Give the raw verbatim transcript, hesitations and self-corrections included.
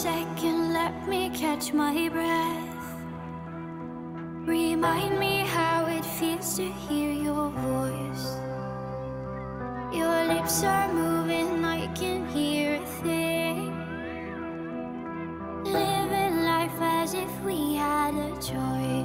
second, let me catch my breath. Remind me how it feels to hear your voice. Your lips are moving, I can hear a thing. Living life as if we had a choice.